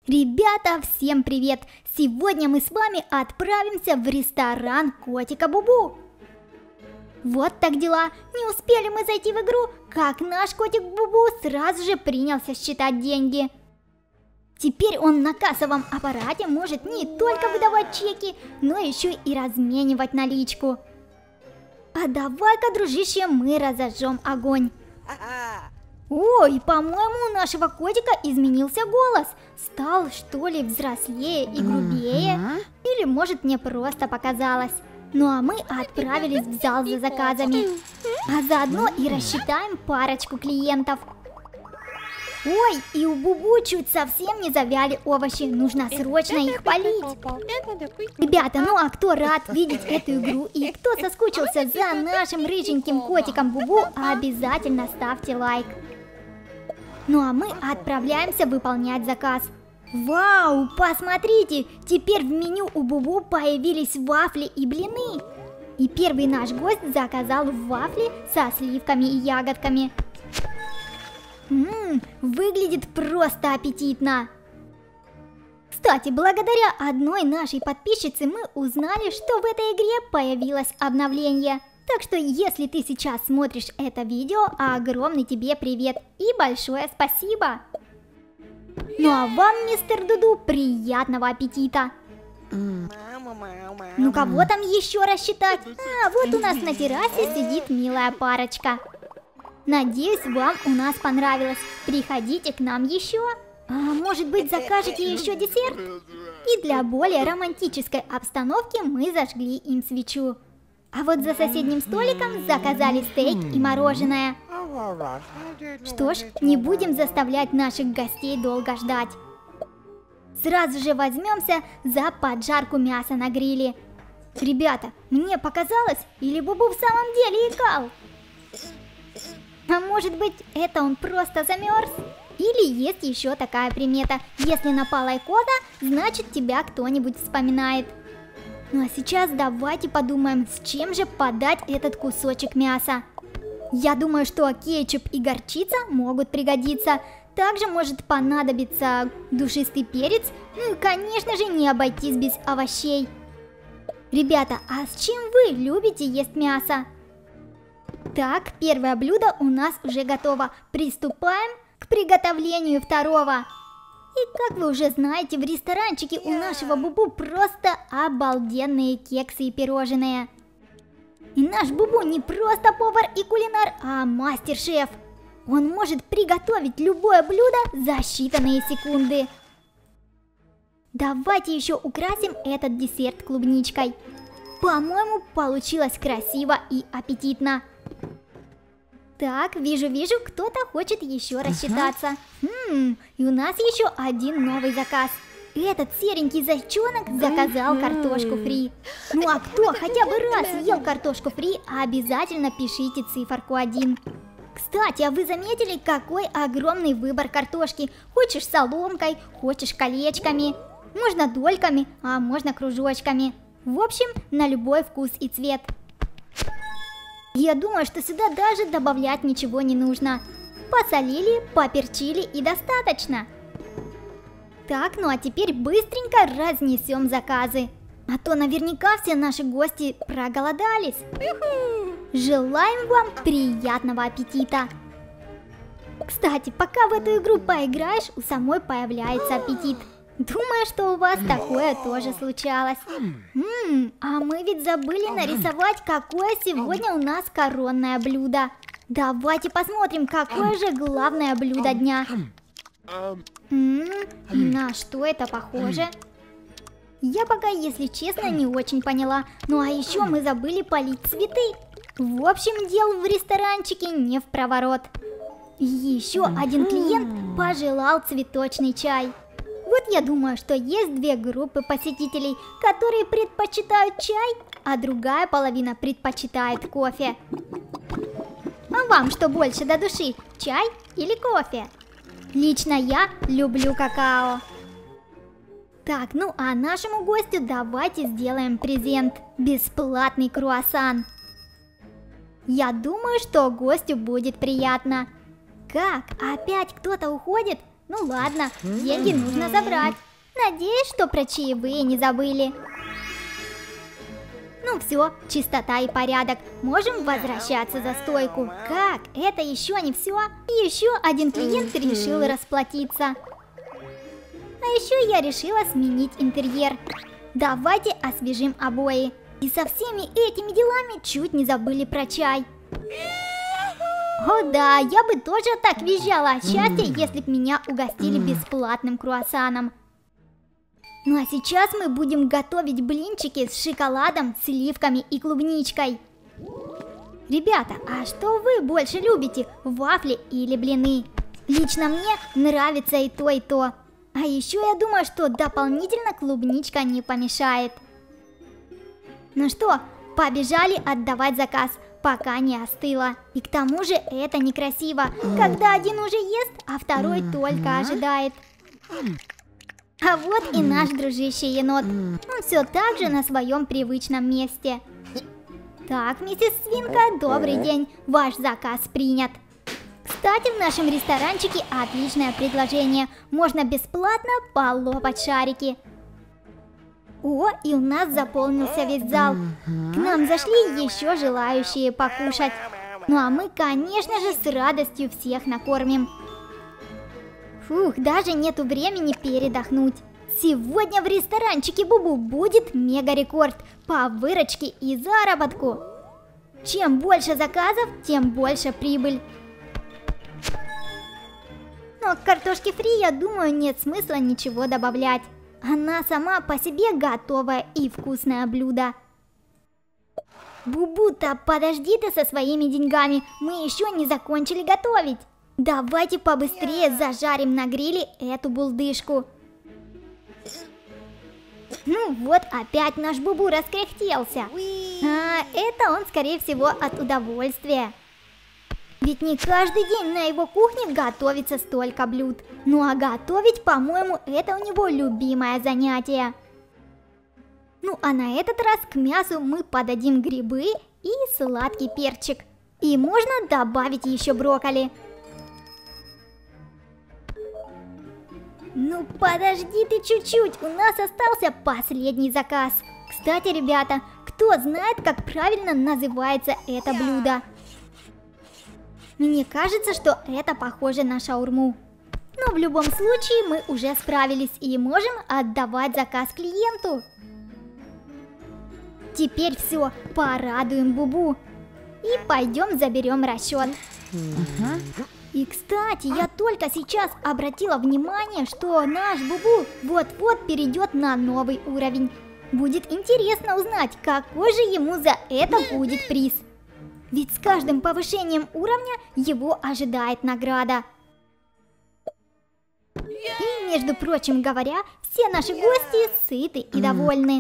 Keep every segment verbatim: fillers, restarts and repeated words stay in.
Ребята, всем привет! Сегодня мы с вами отправимся в ресторан Котика Бубу. Вот так дела. Не успели мы зайти в игру, как наш Котик Бубу сразу же принялся считать деньги. Теперь он на кассовом аппарате может не только выдавать чеки, но еще и разменивать наличку. А давай-ка, дружище, мы разожжем огонь. Ой, по-моему, у нашего котика изменился голос. Стал, что ли, взрослее и грубее? Или, может, мне просто показалось? Ну а мы отправились в зал за заказами. А заодно и рассчитаем парочку клиентов. Ой, и у Бубу чуть совсем не завяли овощи. Нужно срочно их полить. Ребята, ну а кто рад видеть эту игру и кто соскучился за нашим рыженьким котиком Бубу, обязательно ставьте лайк. Ну а мы отправляемся выполнять заказ. Вау, посмотрите, теперь в меню у Бубу появились вафли и блины. И первый наш гость заказал вафли со сливками и ягодками. Ммм, выглядит просто аппетитно. Кстати, благодаря одной нашей подписчице мы узнали, что в этой игре появилось обновление. Так что, если ты сейчас смотришь это видео, огромный тебе привет и большое спасибо! Ну а вам, мистер Дуду, приятного аппетита! Ну кого там еще рассчитать? А, вот у нас на террасе сидит милая парочка. Надеюсь, вам у нас понравилось. Приходите к нам еще. А может быть, закажете еще десерт? И для более романтической обстановки мы зажгли им свечу. А вот за соседним столиком заказали стейк и мороженое. Что ж, не будем заставлять наших гостей долго ждать. Сразу же возьмемся за поджарку мяса на гриле. Ребята, мне показалось, или Бубу в самом деле икал? А может быть, это он просто замерз? Или есть еще такая примета: если напала икота, значит тебя кто-нибудь вспоминает. Ну а сейчас давайте подумаем, с чем же подать этот кусочек мяса. Я думаю, что кетчуп и горчица могут пригодиться. Также может понадобиться душистый перец. Ну и, конечно же, не обойтись без овощей. Ребята, а с чем вы любите есть мясо? Так, первое блюдо у нас уже готово. Приступаем к приготовлению второго. И как вы уже знаете, в ресторанчике у нашего Бубу просто обалденные кексы и пирожные. И наш Бубу не просто повар и кулинар, а мастер-шеф. Он может приготовить любое блюдо за считанные секунды. Давайте еще украсим этот десерт клубничкой. По-моему, получилось красиво и аппетитно. Так, вижу-вижу, кто-то хочет еще рассчитаться. Хм, и у нас еще один новый заказ. Этот серенький зайчонок заказал картошку фри. Ну а кто хотя бы раз ел картошку фри, обязательно пишите циферку один. Кстати, а вы заметили, какой огромный выбор картошки? Хочешь соломкой, хочешь колечками, можно дольками, а можно кружочками. В общем, на любой вкус и цвет. Я думаю, что сюда даже добавлять ничего не нужно. Посолили, поперчили и достаточно. Так, ну а теперь быстренько разнесем заказы. А то наверняка все наши гости проголодались. Желаем вам приятного аппетита. Кстати, пока в эту игру поиграешь, у самой появляется аппетит. Думаю, что у вас такое тоже случалось. Ммм, а мы ведь забыли нарисовать, какое сегодня у нас коронное блюдо. Давайте посмотрим, какое же главное блюдо дня. Ммм, на что это похоже? Я пока, если честно, не очень поняла. Ну а еще мы забыли полить цветы. В общем, дел в ресторанчике не впроворот. Еще один клиент пожелал цветочный чай. Вот я думаю, что есть две группы посетителей, которые предпочитают чай, а другая половина предпочитает кофе. А вам что больше до души, чай или кофе? Лично я люблю какао. Так, ну а нашему гостю давайте сделаем презент. Бесплатный круассан. Я думаю, что гостю будет приятно. Как? Опять кто-то уходит? Ну ладно, деньги нужно забрать. Надеюсь, что про чаевые не забыли. Ну все, чистота и порядок. Можем возвращаться за стойку. Как? Это еще не все. Еще один клиент решил расплатиться. А еще я решила сменить интерьер. Давайте освежим обои. И со всеми этими делами чуть не забыли про чай. О да, я бы тоже так визжала от счастья, если бы меня угостили бесплатным круассаном. Ну а сейчас мы будем готовить блинчики с шоколадом, сливками и клубничкой. Ребята, а что вы больше любите, вафли или блины? Лично мне нравится и то, и то. А еще я думаю, что дополнительно клубничка не помешает. Ну что, побежали отдавать заказ, пока не остыло. И к тому же это некрасиво, когда один уже ест, а второй только ожидает. А вот и наш дружище енот. Он все так же на своем привычном месте. Так, миссис Свинка, добрый день. Ваш заказ принят. Кстати, в нашем ресторанчике отличное предложение. Можно бесплатно полопать шарики. О, и у нас заполнился весь зал. К нам зашли еще желающие покушать. Ну а мы, конечно же, с радостью всех накормим. Фух, даже нету времени передохнуть. Сегодня в ресторанчике Бубу будет мега-рекорд по выручке и заработку. Чем больше заказов, тем больше прибыль. Но к картошке фри, я думаю, нет смысла ничего добавлять. Она сама по себе готовое и вкусное блюдо. Бубу-то, подожди ты со своими деньгами, мы еще не закончили готовить. Давайте побыстрее зажарим на гриле эту булдышку. Ну вот, опять наш Бубу раскряхтелся. А, это он, скорее всего, от удовольствия. Ведь не каждый день на его кухне готовится столько блюд. Ну а готовить, по-моему, это у него любимое занятие. Ну а на этот раз к мясу мы подадим грибы и сладкий перчик. И можно добавить еще брокколи. Ну подожди ты чуть-чуть, у нас остался последний заказ. Кстати, ребята, кто знает, как правильно называется это блюдо? Мне кажется, что это похоже на шаурму. Но в любом случае мы уже справились и можем отдавать заказ клиенту. Теперь все, порадуем Бубу. И пойдем заберем расчет. И, кстати, я только сейчас обратила внимание, что наш Бубу вот-вот перейдет на новый уровень. Будет интересно узнать, какой же ему за это будет приз. Ведь с каждым повышением уровня его ожидает награда. И, между прочим говоря, все наши гости сыты и довольны.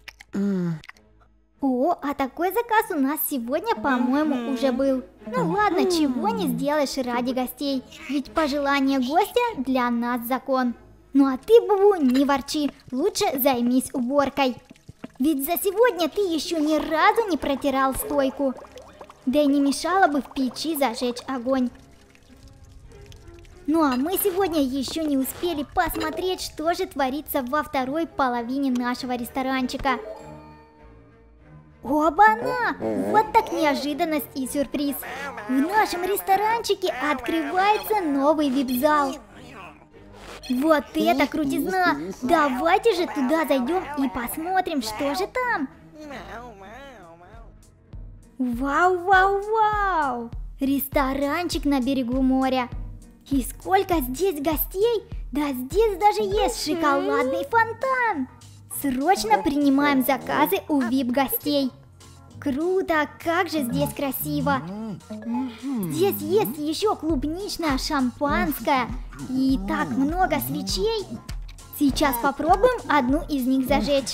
О, а такой заказ у нас сегодня, по-моему, уже был. Ну ладно, чего не сделаешь ради гостей. Ведь пожелание гостя для нас закон. Ну а ты, Бубу, не ворчи, лучше займись уборкой. Ведь за сегодня ты еще ни разу не протирал стойку. Да и не мешало бы в печи зажечь огонь. Ну а мы сегодня еще не успели посмотреть, что же творится во второй половине нашего ресторанчика. Оба-на! Вот так неожиданность и сюрприз. В нашем ресторанчике открывается новый вип-зал. Вот это крутизна! Давайте же туда зайдем и посмотрим, что же там. Вау-вау-вау! Ресторанчик на берегу моря. И сколько здесь гостей! Да здесь даже есть шоколадный фонтан! Срочно принимаем заказы у вип-гостей. Круто! Как же здесь красиво! Здесь есть еще клубничное шампанское и так много свечей. Сейчас попробуем одну из них зажечь.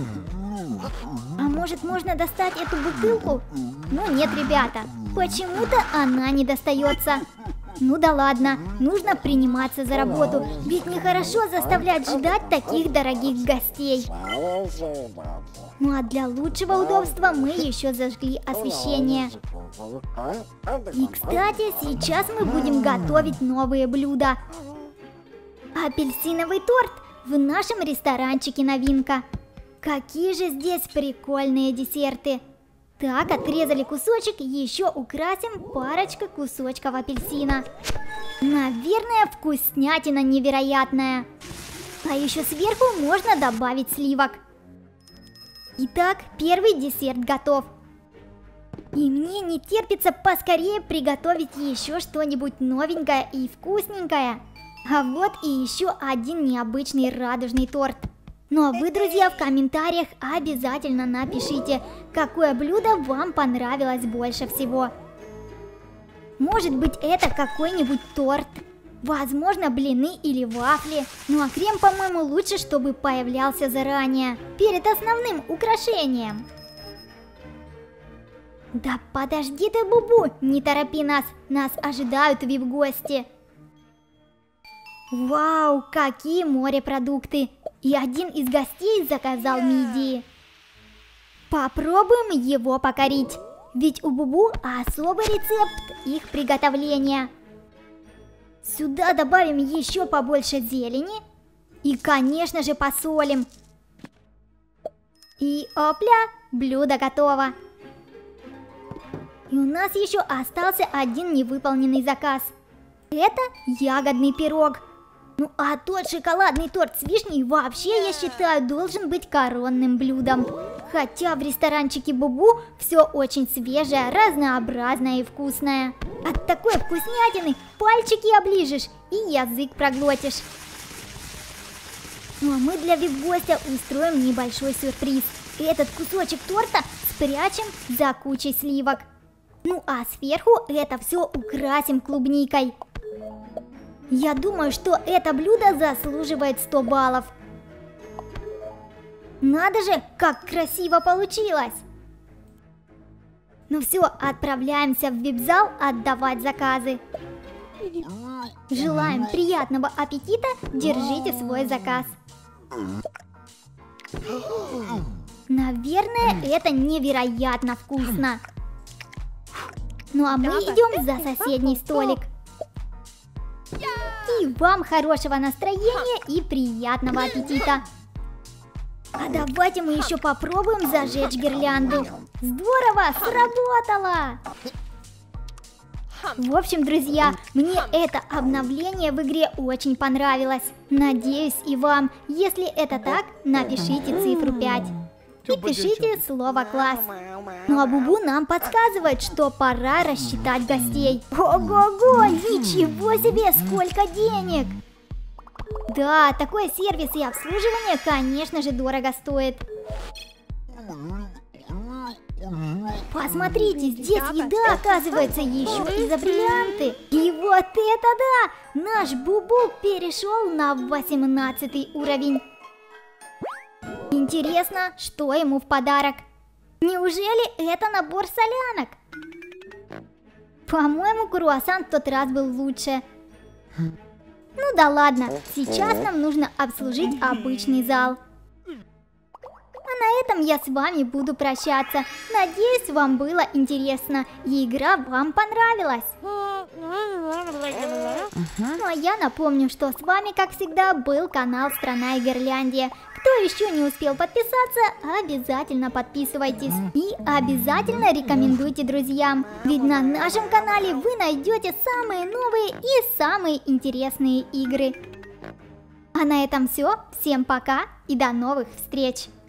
А может, можно достать эту бутылку? Ну нет, ребята, почему-то она не достается. Ну да ладно, нужно приниматься за работу, ведь нехорошо заставлять ждать таких дорогих гостей. Ну а для лучшего удобства мы еще зажгли освещение. И, кстати, сейчас мы будем готовить новые блюда. Апельсиновый торт в нашем ресторанчике новинка. Какие же здесь прикольные десерты. Так, отрезали кусочек, еще украсим парочкой кусочков апельсина. Наверное, вкуснятина невероятная. А еще сверху можно добавить сливок. Итак, первый десерт готов. И мне не терпится поскорее приготовить еще что-нибудь новенькое и вкусненькое. А вот и еще один необычный радужный торт. Ну а вы, друзья, в комментариях обязательно напишите, какое блюдо вам понравилось больше всего. Может быть, это какой-нибудь торт, возможно, блины или вафли. Ну а крем, по-моему, лучше, чтобы появлялся заранее, перед основным украшением. Да подожди ты, Бубу, не торопи нас, нас ожидают вип-гости. Вау, какие морепродукты! И один из гостей заказал мидии. Попробуем его покорить, ведь у Бубу особый рецепт их приготовления. Сюда добавим еще побольше зелени и, конечно же, посолим. И опля, блюдо готово. И у нас еще остался один невыполненный заказ. Это ягодный пирог. Ну а тот шоколадный торт с вишней вообще, я считаю, должен быть коронным блюдом. Хотя в ресторанчике Бубу все очень свежее, разнообразное и вкусное. От такой вкуснятины пальчики оближешь и язык проглотишь. Ну а мы для вип-гостя устроим небольшой сюрприз. Этот кусочек торта спрячем за кучей сливок. Ну а сверху это все украсим клубникой. Я думаю, что это блюдо заслуживает сто баллов. Надо же, как красиво получилось! Ну все, отправляемся в вип-зал отдавать заказы. Желаем приятного аппетита, держите свой заказ. Наверное, это невероятно вкусно. Ну а мы идем за соседний столик. И вам хорошего настроения и приятного аппетита. А давайте мы еще попробуем зажечь гирлянду. Здорово, сработало! В общем, друзья, мне это обновление в игре очень понравилось. Надеюсь, и вам. Если это так, напишите цифру пять. И пишите слово «класс». Ну а Бубу нам подсказывает, что пора рассчитать гостей. Ого-го, ничего себе, сколько денег! Да, такой сервис и обслуживание, конечно же, дорого стоит. Посмотрите, здесь еда, оказывается, еще и за бриллианты. И вот это да! Наш Бубу перешел на восемнадцатый уровень. Интересно, что ему в подарок? Неужели это набор солянок? По-моему, круассан в тот раз был лучше. Ну да ладно, сейчас нам нужно обслужить обычный зал. А на этом я с вами буду прощаться. Надеюсь, вам было интересно и игра вам понравилась. Ну а я напомню, что с вами, как всегда, был канал Страна Игрляндия. Кто еще не успел подписаться, обязательно подписывайтесь. И обязательно рекомендуйте друзьям. Ведь на нашем канале вы найдете самые новые и самые интересные игры. А на этом все. Всем пока и до новых встреч!